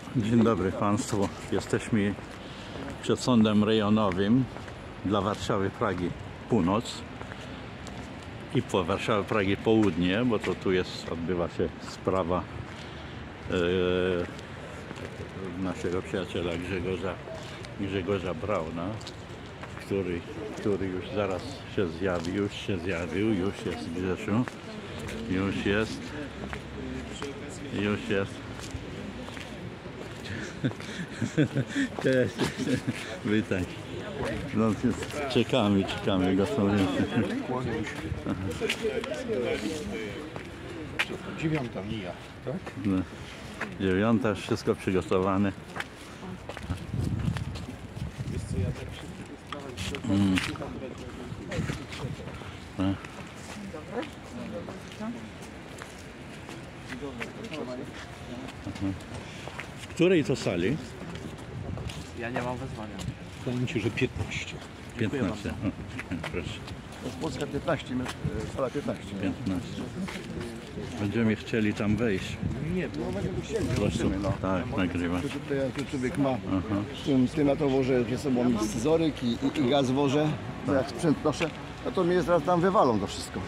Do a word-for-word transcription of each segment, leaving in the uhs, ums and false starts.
Dzień dobry Państwu. Jesteśmy przed sądem rejonowym dla Warszawy Pragi Północ i po Warszawy Pragi Południe, bo to tu jest, odbywa się sprawa e, naszego przyjaciela Grzegorza, Grzegorza Brauna, który, który już zaraz się zjawi, już się zjawił, już jest Grzesiu, już jest, już jest. Cześć, witaj. No, czekamy, czekamy go. Dziewiąta mija, tak? No, dziewiąta, wszystko przygotowane. Mm. No. W której to sali? Ja nie mam wezwania. Wydaje mi się, że piętnaście. piętnaście. O, proszę. Polska piętnaście, sala piętnaście. piętnaście. Będziemy chcieli tam wejść. Nie, to będziemy chcieli. Po prostu, No. tak, nagrywać. Tutaj jak człowiek ma Aha. w tym, w tym na to wożę ze sobą scyzoryk i, i, i gaz wożę, to jak sprzęt noszę, no to mnie zaraz tam wywalą to wszystko.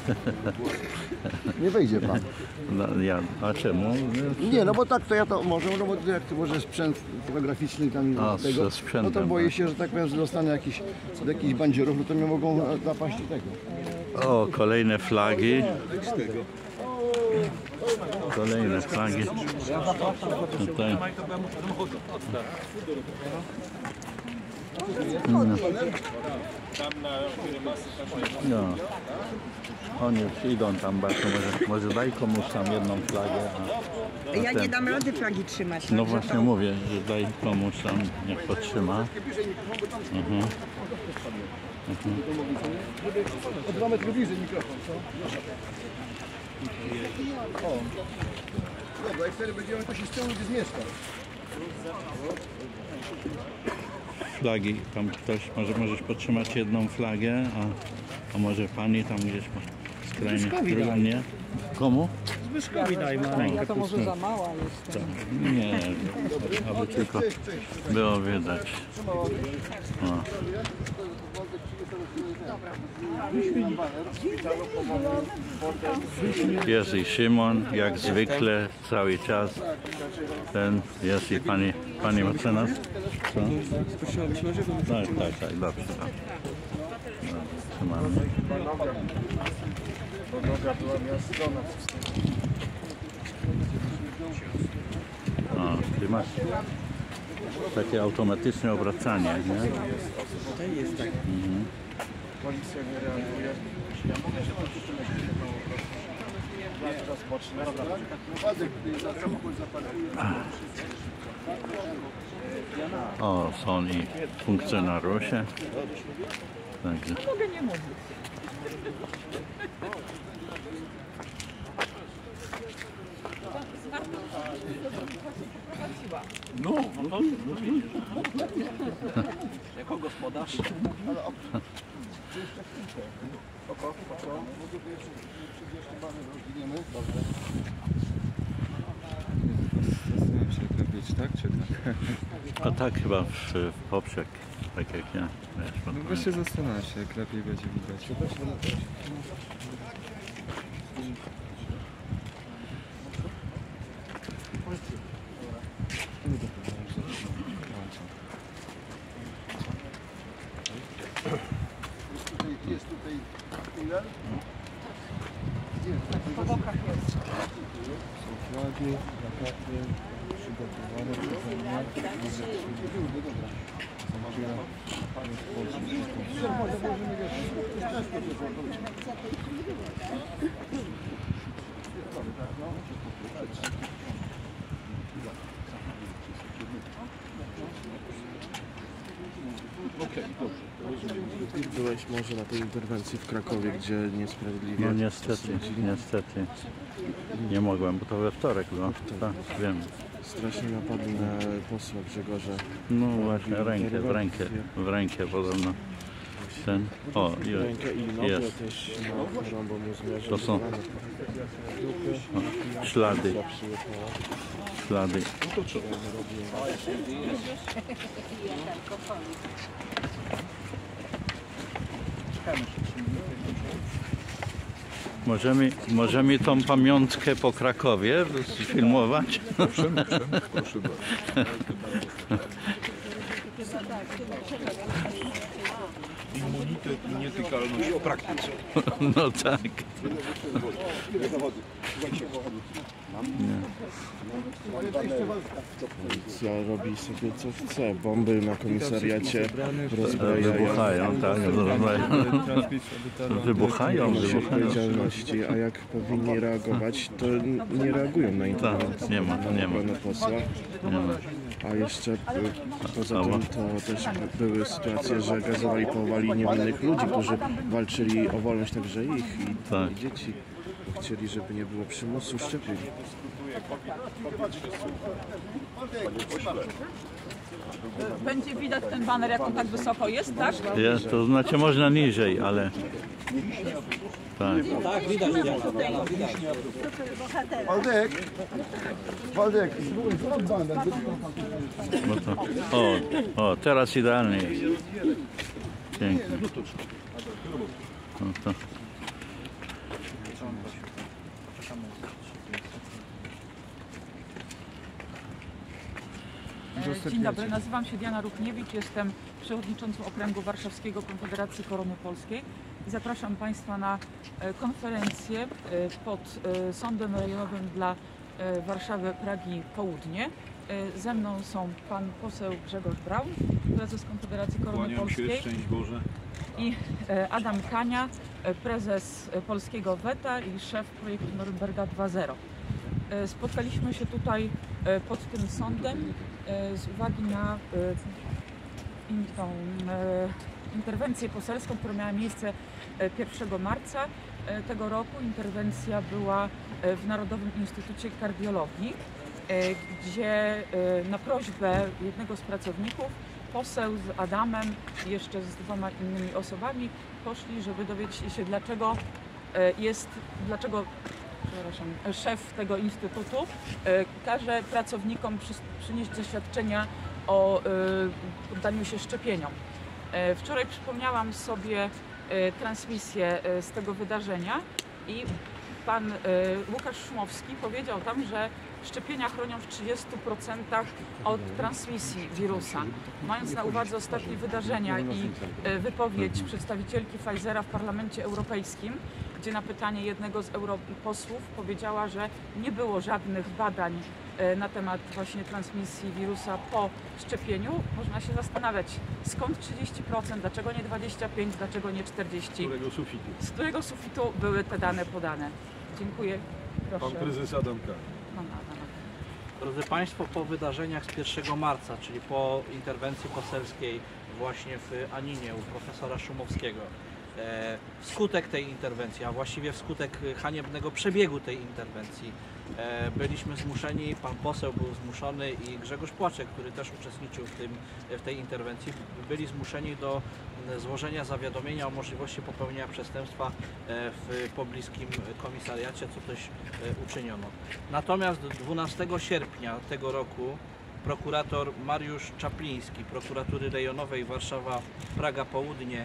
Nie wejdzie pan. No, ja, a czemu? Nie, no bo tak to ja to może, no bo jak ty możesz sprzęt fotograficzny tam A, tego, ze sprzętem, no to boję tak. się, że tak powiem, że dostanie jakiś, od jakichś bandzierów, no to mnie mogą napaść tego. O, kolejne flagi. Kolejne flagi. Tutaj. No. No. Oni już idą tam bardzo, może, może daj komuś tam jedną flagę. A, a Ja ten, nie dam rady flagi trzymać. no także właśnie to... mówię, że daj komuś tam, niech podtrzyma. Mhm. O dwa metry bliżej mikrofon, co? O. Dobra, jak wtedy będziemy, to się z tyłu zmieszczać. Flagi, tam ktoś, może możesz podtrzymać jedną flagę, a, a może pani tam gdzieś po skrajnie drugą, nie? Komu? Zbyszkowi dajmy. Ja to może za mała jest. Nie, aby tylko było widać. O. Jest i Szymon, jak zwykle, cały czas. Ten jest i pani, pani mecenas. Co? Tak, tak, tak, dobrze. dobrze. Trzymamy. O, ty masz takie automatyczne obracanie, nie? To jest tak. Mhm. Policja nie reaguje. Ja mówię, że to rozpocznę. O, są i funkcjonariusze. Także. Mogę nie mówić. No, no, jako gospodarz. Oko, oko. Mogę tu jeszcze trzydzieści bany rozwiniemy. Dobrze. Zastanawiam się, jak robić, tak czy tak? A tak chyba w, w poprzek, tak jak ja. Wiesz, No właśnie zastanawiam się, jak lepiej będzie widać. Jest tutaj tunel. Po bokach jest. Są flagi, plakaty, przygotowane przeze mnie. Zamówiłem panią z Polski. Byłeś może na tej interwencji w Krakowie, gdzie niesprawiedliwie... No niestety, niestety. Nie mogłem, bo to we wtorek było. Tak, wiem. Strasznie napadli na posła Grzegorza. No właśnie, rękę, w rękę, w rękę podobno. ten, o, Rękę i nogę jest. też na chorąbą zmierzył. To są o, ślady, ślady. Możemy, możemy tą pamiątkę po Krakowie sfilmować? Proszę, proszę, proszę bardzo. Immunitet i nietykalność o praktyce. No tak. Policja robi sobie co chce. Bomby na komisariacie rozbrajają. Wybuchają, tak, rozbrajają. Wybuchają, Nie wybuchają. odpowiedzialności, a jak powinni reagować, to nie reagują na interwencję. Tak, nie ma, na nie ma. obronę posła. A jeszcze y, poza tym to też były sytuacje, że gazowali, połowali niewinnych ludzi, którzy walczyli o wolność także ich i, Tak. i dzieci. Bo chcieli, żeby nie było przymusu szczepień. Będzie widać ten baner, jak on tak wysoko jest, tak? Jest, to znaczy można niżej, ale tak. Tak, widać, widać. Waldek! Waldek! No to, o, o, teraz idealnie jest. Pięknie. No to. Dzień dobry, nazywam się Diana Ruchniewicz, jestem przewodniczącą Okręgu Warszawskiego Konfederacji Korony Polskiej i zapraszam Państwa na e, konferencję e, pod e, Sądem Rejonowym dla e, Warszawy Pragi Południe. E, Ze mną są pan poseł Grzegorz Braun, prezes Konfederacji Korony Kłaniam się, Polskiej szczęść Boże. i e, Adam Kania, e, prezes e, Polskiego Weta i szef projektu Norymberga dwa zero. E, Spotkaliśmy się tutaj e, pod tym sądem e, z uwagi na e, in, tą, e, interwencję poselską, która miała miejsce e, pierwszego marca e, tego roku. Interwencja była e, w Narodowym Instytucie Kardiologii, e, gdzie e, na prośbę jednego z pracowników poseł z Adamem i jeszcze z dwoma innymi osobami poszli, żeby dowiedzieć się, dlaczego e, jest, dlaczego przepraszam, szef tego instytutu e, każe pracownikom przy, przynieść zaświadczenia o e, poddaniu się szczepieniom. E, wczoraj przypomniałam sobie e, transmisję e, z tego wydarzenia i pan e, Łukasz Szumowski powiedział tam, że szczepienia chronią w trzydziestu procentach od transmisji wirusa. Mając na uwadze ostatnie wydarzenia i e, wypowiedź przedstawicielki Pfizera w Parlamencie Europejskim, gdzie na pytanie jednego z europosłów powiedziała, że nie było żadnych badań e, na temat właśnie transmisji wirusa po szczepieniu, można się zastanawiać, skąd trzydzieści procent, dlaczego nie dwadzieścia pięć procent, dlaczego nie czterdzieści procent, Którego sufitu? z którego sufitu były te dane podane. Dziękuję. Proszę. Pan prezes Adam Kania. Pana Adama. Drodzy Państwo, po wydarzeniach z pierwszego marca, czyli po interwencji poselskiej właśnie w Aninie u profesora Szumowskiego, e, wskutek tej interwencji, a właściwie wskutek haniebnego przebiegu tej interwencji, e, byliśmy zmuszeni, pan poseł był zmuszony i Grzegorz Płaczek, który też uczestniczył w, tym, w tej interwencji, byli zmuszeni do złożenia zawiadomienia o możliwości popełnienia przestępstwa w pobliskim komisariacie, co też uczyniono. Natomiast dwunastego sierpnia tego roku prokurator Mariusz Czapliński Prokuratury Rejonowej Warszawa-Praga Południe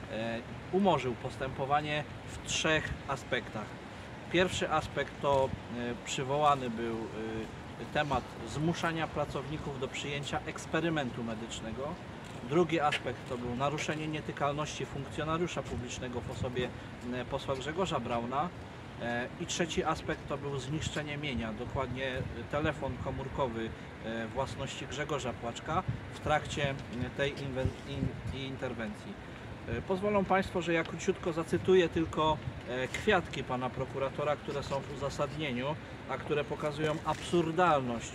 umorzył postępowanie w trzech aspektach. Pierwszy aspekt to przywołany był temat zmuszania pracowników do przyjęcia eksperymentu medycznego. Drugi aspekt to był naruszenie nietykalności funkcjonariusza publicznego w osobie posła Grzegorza Brauna. I trzeci aspekt to był zniszczenie mienia, dokładnie telefon komórkowy własności Grzegorza Płaczka w trakcie tej interwencji. Pozwolą Państwo, że ja króciutko zacytuję tylko kwiatki pana prokuratora, które są w uzasadnieniu, a które pokazują absurdalność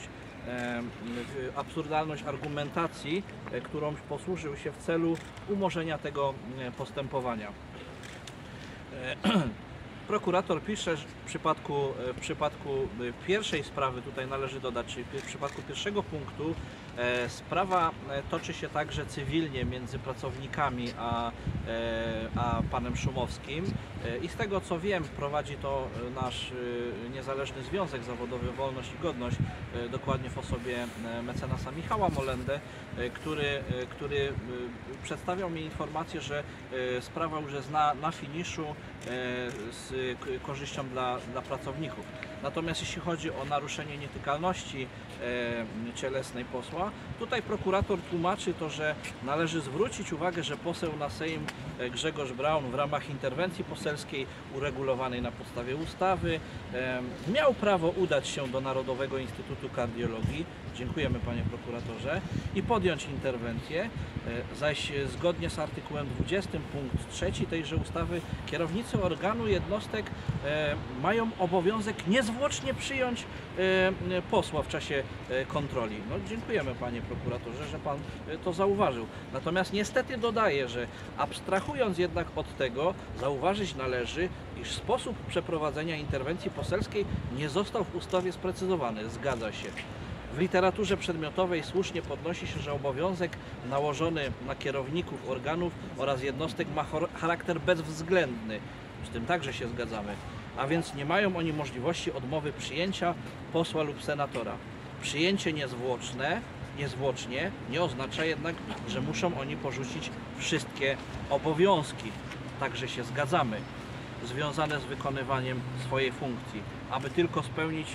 absurdalność argumentacji, którą posłużył się w celu umorzenia tego postępowania. Prokurator pisze, że w przypadku, w przypadku pierwszej sprawy, tutaj należy dodać, czyli w przypadku pierwszego punktu, e, sprawa toczy się także cywilnie między pracownikami a, e, a panem Szumowskim e, i z tego co wiem, prowadzi to nasz e, niezależny Związek Zawodowy Wolność i Godność, e, dokładnie w osobie mecenasa Michała Molendę, e, który, e, który e, przedstawiał mi informację, że e, sprawa już jest na, na finiszu e, z korzyścią dla, dla pracowników. Natomiast jeśli chodzi o naruszenie nietykalności e, cielesnej posła, tutaj prokurator tłumaczy to, że należy zwrócić uwagę, że poseł na Sejm Grzegorz Braun w ramach interwencji poselskiej uregulowanej na podstawie ustawy e, miał prawo udać się do Narodowego Instytutu Kardiologii, dziękujemy panie prokuratorze, i podjąć interwencję, e, zaś zgodnie z artykułem dwudziestym punkt trzeci tejże ustawy kierownicy organu jednostek e, mają obowiązek niezwłocznie przyjąć e, posła w czasie e, kontroli. No, dziękujemy panie prokuratorze, że pan e, to zauważył. Natomiast niestety dodaję, że abstrahując jednak od tego, zauważyć należy, iż sposób przeprowadzenia interwencji poselskiej nie został w ustawie sprecyzowany. Zgadza się. W literaturze przedmiotowej słusznie podnosi się, że obowiązek nałożony na kierowników organów oraz jednostek ma charakter bezwzględny. Z tym także się zgadzamy. A więc nie mają oni możliwości odmowy przyjęcia posła lub senatora. Przyjęcie niezwłoczne, niezwłocznie nie oznacza jednak, że muszą oni porzucić wszystkie obowiązki. Także się zgadzamy. Związane z wykonywaniem swojej funkcji, aby tylko spełnić,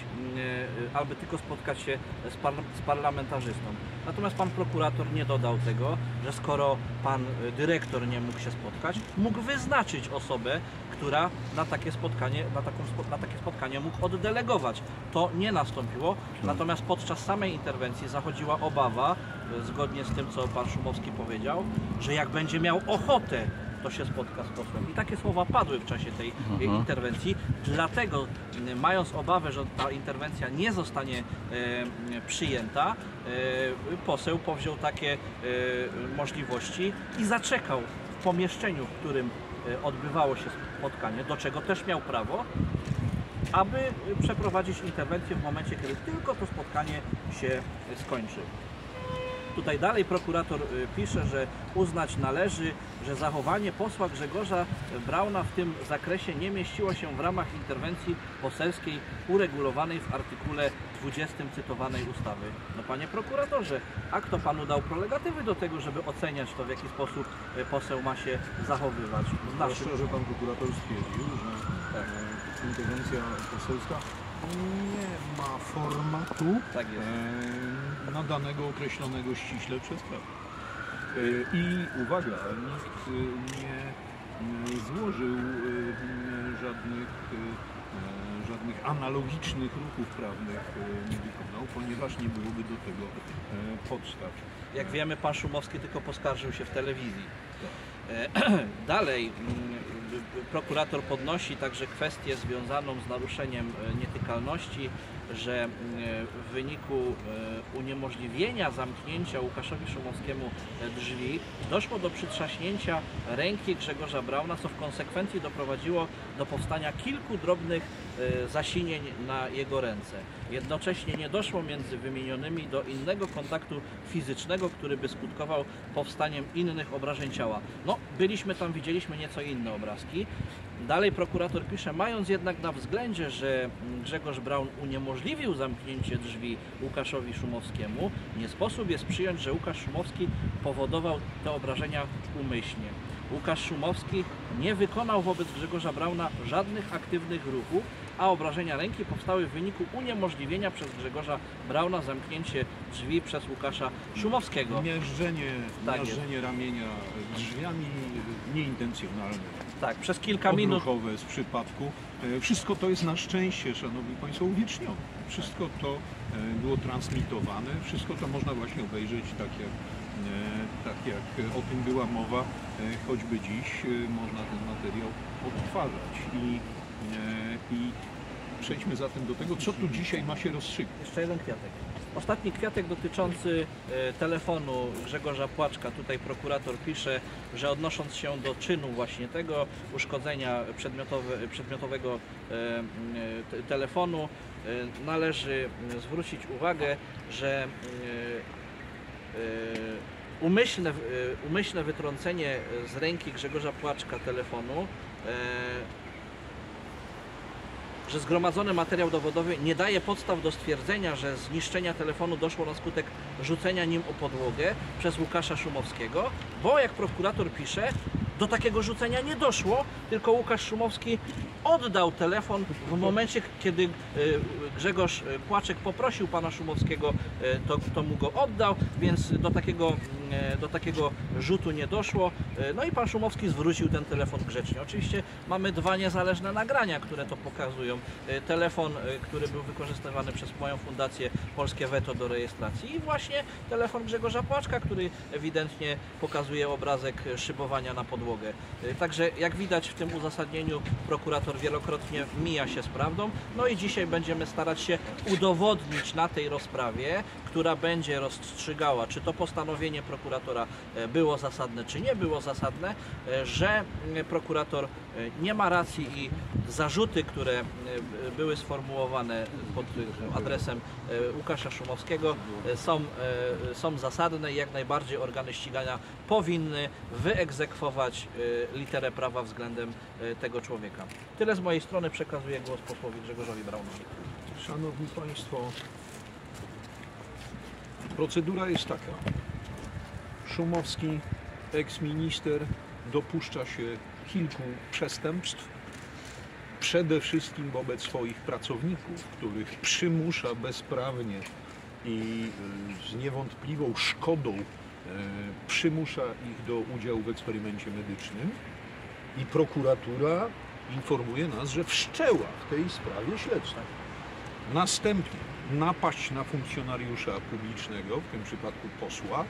aby tylko spotkać się z, par z parlamentarzystą. Natomiast pan prokurator nie dodał tego, że skoro pan dyrektor nie mógł się spotkać, mógł wyznaczyć osobę, która na takie spotkanie, na taką, na takie spotkanie mógł oddelegować. To nie nastąpiło, natomiast podczas samej interwencji zachodziła obawa, zgodnie z tym, co pan Szumowski powiedział, że jak będzie miał ochotę, to się spotka z posłem. I takie słowa padły w czasie tej Aha. interwencji. Dlatego, mając obawę, że ta interwencja nie zostanie e, przyjęta, e, poseł powziął takie e, możliwości i zaczekał w pomieszczeniu, w którym e, odbywało się spotkanie, do czego też miał prawo, aby przeprowadzić interwencję w momencie, kiedy tylko to spotkanie się skończy. Tutaj dalej prokurator pisze, że uznać należy, że zachowanie posła Grzegorza Brauna w tym zakresie nie mieściło się w ramach interwencji poselskiej uregulowanej w artykule dwudziestym cytowanej ustawy. No panie prokuratorze, a kto panu dał prerogatywy do tego, żeby oceniać to, w jaki sposób poseł ma się zachowywać? Zwłaszcza, że pan prokurator stwierdził, że tak. interwencja poselska nie ma formatu tak jest. E, nadanego, określonego ściśle przez prawo. E, I uwaga, nikt nie złożył e, żadnych, e, żadnych analogicznych ruchów prawnych e, nie wykonał, ponieważ nie byłoby do tego e, podstaw. Jak wiemy, pan Szumowski tylko poskarżył się w telewizji. Dalej prokurator podnosi także kwestię związaną z naruszeniem nietykalności, że w wyniku uniemożliwienia zamknięcia Łukaszowi Szumowskiemu drzwi doszło do przytrzaśnięcia ręki Grzegorza Brauna, co w konsekwencji doprowadziło do powstania kilku drobnych zasinień na jego ręce. Jednocześnie nie doszło między wymienionymi do innego kontaktu fizycznego, który by skutkował powstaniem innych obrażeń ciała. No, byliśmy tam, widzieliśmy nieco inne obrazki. Dalej prokurator pisze, mając jednak na względzie, że Grzegorz Braun uniemożliwił zamknięcie drzwi Łukaszowi Szumowskiemu, nie sposób jest przyjąć, że Łukasz Szumowski powodował te obrażenia umyślnie. Łukasz Szumowski nie wykonał wobec Grzegorza Brauna żadnych aktywnych ruchów, a obrażenia ręki powstały w wyniku uniemożliwienia przez Grzegorza Brauna zamknięcie drzwi przez Łukasza Szumowskiego. Miażdżenie, tak miażdżenie ramienia drzwiami nieintencjonalne. Tak, przez kilka minut. Odruchowe z przypadku. Wszystko to jest na szczęście, szanowni państwo, uwiecznione. Wszystko to było transmitowane, wszystko to można właśnie obejrzeć, tak jak, tak jak o tym była mowa, choćby dziś można ten materiał odtwarzać. I, i Przejdźmy zatem do tego, co tu dzisiaj ma się rozstrzygnąć. Jeszcze jeden kwiatek. Ostatni kwiatek dotyczący e, telefonu Grzegorza Płaczka. Tutaj prokurator pisze, że odnosząc się do czynu właśnie tego uszkodzenia przedmiotowe, przedmiotowego e, e, te, telefonu, e, należy zwrócić uwagę, że e, e, umyślne, e, umyślne wytrącenie z ręki Grzegorza Płaczka telefonu, e, że zgromadzony materiał dowodowy nie daje podstaw do stwierdzenia, że zniszczenia telefonu doszło na skutek rzucenia nim o podłogę przez Łukasza Szumowskiego, bo jak prokurator pisze, do takiego rzucenia nie doszło, tylko Łukasz Szumowski oddał telefon w momencie, kiedy Grzegorz Płaczek poprosił pana Szumowskiego, to, to mu go oddał, więc do takiego, do takiego rzutu nie doszło. No i pan Szumowski zwrócił ten telefon grzecznie. Oczywiście mamy dwa niezależne nagrania, które to pokazują. Telefon, który był wykorzystywany przez moją fundację Polskie Weto do rejestracji i właśnie telefon Grzegorza Płaczka, który ewidentnie pokazuje obrazek szybowania na podłogę. Także jak widać w tym uzasadnieniu prokurator wielokrotnie mija się z prawdą. No i dzisiaj będziemy starać się udowodnić na tej rozprawie, która będzie rozstrzygała, czy to postanowienie prokuratora było zasadne, czy nie było zasadne, że prokurator nie ma racji i zarzuty, które były sformułowane pod adresem Łukasza Szumowskiego są, są zasadne i jak najbardziej organy ścigania powinny wyegzekwować literę prawa względem tego człowieka. Tyle z mojej strony, przekazuję głos posłowi Grzegorzowi Braunowi. Szanowni Państwo, procedura jest taka. Szumowski, eksminister, dopuszcza się kilku przestępstw, przede wszystkim wobec swoich pracowników, których przymusza bezprawnie i z niewątpliwą szkodą przymusza ich do udziału w eksperymencie medycznym i prokuratura informuje nas, że wszczęła w tej sprawie śledztwo. Następnie napaść na funkcjonariusza publicznego, w tym przypadku posła,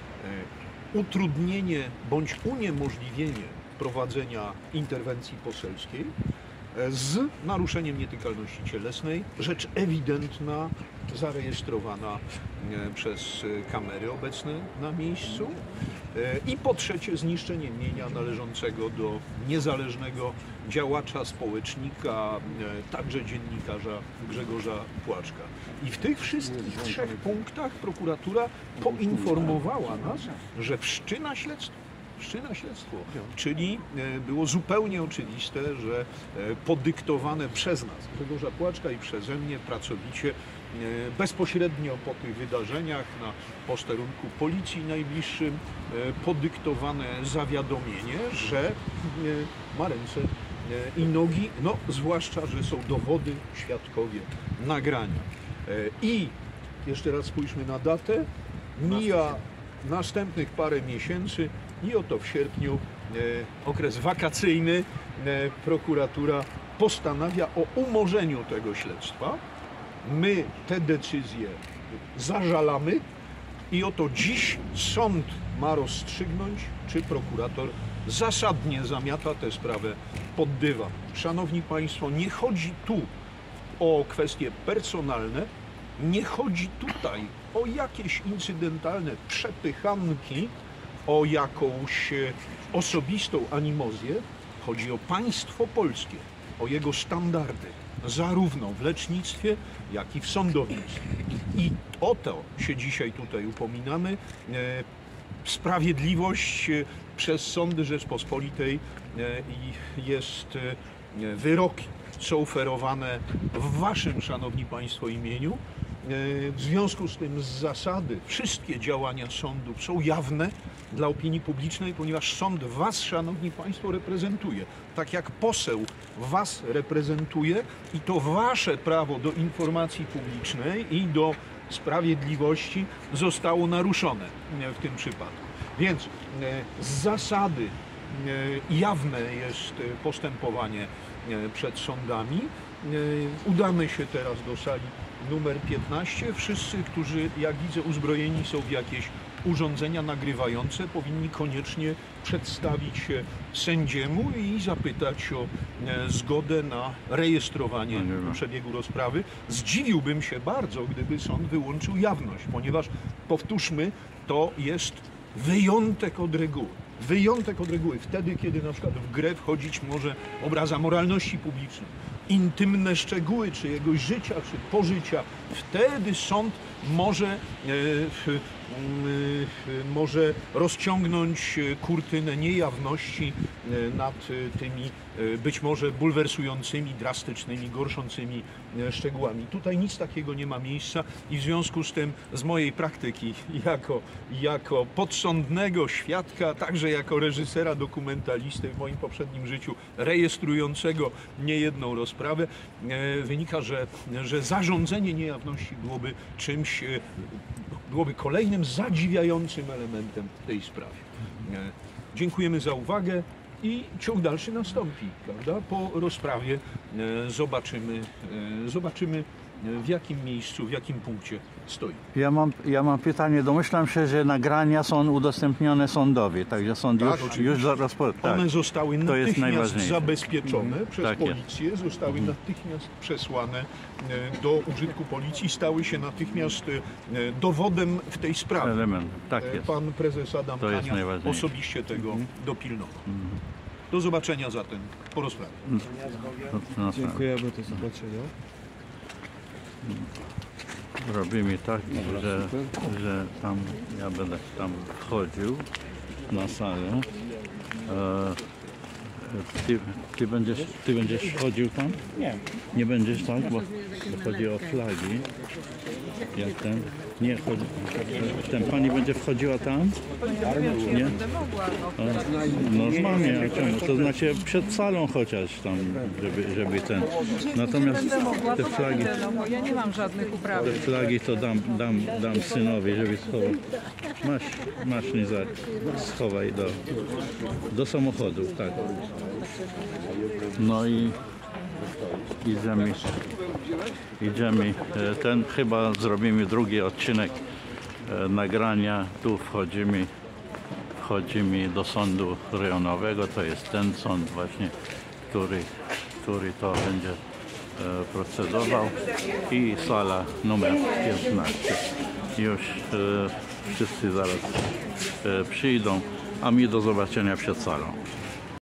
utrudnienie bądź uniemożliwienie prowadzenia interwencji poselskiej z naruszeniem nietykalności cielesnej, rzecz ewidentna, zarejestrowana przez kamery obecne na miejscu. I po trzecie zniszczenie mienia należącego do niezależnego działacza, społecznika, także dziennikarza Grzegorza Płaczka. I w tych wszystkich trzech punktach prokuratura poinformowała nas, że wszczyna śledztwo. Wszczyna śledztwo, czyli było zupełnie oczywiste, że podyktowane przez nas, Grzegorza Płaczka i przeze mnie pracowicie, bezpośrednio po tych wydarzeniach na posterunku policji najbliższym podyktowane zawiadomienie, że ma ręce i nogi, no zwłaszcza, że są dowody, świadkowie, nagrania. I jeszcze raz spójrzmy na datę, mija następnych parę miesięcy i oto w sierpniu, e, okres wakacyjny, e, prokuratura postanawia o umorzeniu tego śledztwa. My te decyzje zażalamy i oto dziś sąd ma rozstrzygnąć, czy prokurator zasadnie zamiata tę sprawę pod dywan. Szanowni Państwo, nie chodzi tu o kwestie personalne, nie chodzi tutaj o jakieś incydentalne przepychanki, o jakąś osobistą animozję. Chodzi o państwo polskie, o jego standardy, zarówno w lecznictwie, jak i w sądownictwie. I o to się dzisiaj tutaj upominamy. Sprawiedliwość przez sądy Rzeczpospolitej i jest wyroki są oferowane w waszym, szanowni państwo, imieniu. W związku z tym z zasady wszystkie działania sądów są jawne dla opinii publicznej, ponieważ sąd was, szanowni państwo, reprezentuje. Tak jak poseł was reprezentuje i to wasze prawo do informacji publicznej i do sprawiedliwości zostało naruszone w tym przypadku. Więc z zasady jawne jest postępowanie przed sądami. Udamy się teraz do sali numer piętnaście. Wszyscy, którzy, jak widzę, uzbrojeni są w jakieś urządzenia nagrywające, powinni koniecznie przedstawić się sędziemu i zapytać o e, zgodę na rejestrowanie przebiegu rozprawy. Zdziwiłbym się bardzo, gdyby sąd wyłączył jawność, ponieważ, powtórzmy, to jest wyjątek od reguły. Wyjątek od reguły. Wtedy, kiedy na przykład w grę wchodzić może obraza moralności publicznej, intymne szczegóły czyjegoś życia czy pożycia, wtedy sąd może, e, e, e, może rozciągnąć kurtynę niejawności e, nad tymi e, być może bulwersującymi, drastycznymi, gorszącymi e, szczegółami. Tutaj nic takiego nie ma miejsca i w związku z tym z mojej praktyki jako, jako podsądnego świadka, także jako reżysera dokumentalisty w moim poprzednim życiu, rejestrującego niejedną rozprawę, e, wynika, że, że zarządzenie niejawności byłoby czymś, e, byłoby kolejnym zadziwiającym elementem w tej sprawie. E, dziękujemy za uwagę i ciąg dalszy nastąpi, prawda? Po rozprawie e, zobaczymy, e, zobaczymy w jakim miejscu, w jakim punkcie stoi. Ja mam, ja mam pytanie. Domyślam się, że nagrania są udostępnione sądowi, także sąd Tak, już, oczywiście. już zaraz... Tak. One zostały To jest natychmiast najważniejsze. zabezpieczone przez Tak jest. policję, zostały natychmiast przesłane e, do użytku policji, stały się natychmiast e, dowodem w tej sprawie. Element. Tak E, jest. Pan prezes Adam To jest Kania najważniejsze. osobiście tego dopilnował. Do zobaczenia zatem po rozprawie. No, Dziękujemy, do zobaczenia. robimy tak, że, że tam ja będę tam wchodził na salę. E, ty, ty, będziesz, ty będziesz wchodził tam? Nie. Nie będziesz tak, bo chodzi o flagi. Jak ten? Nie, chodzi, ten pani będzie wchodziła tam? Nie? O, normalnie, a czemu? To znaczy przed salą chociaż tam, żeby, żeby ten. Natomiast te flagi, No bo ja nie mam żadnych upraw. te flagi to dam, dam, dam synowi, żeby schował. Masz, masz nie za, schowaj do, do samochodu, tak. No i idziemy, idziemy, e, ten chyba zrobimy drugi odcinek e, nagrania, tu wchodzimy, wchodzimy do sądu rejonowego, to jest ten sąd właśnie, który, który to będzie e, procedował i sala numer piętnaście. Już e, wszyscy zaraz e, przyjdą, a mi do zobaczenia przed salą.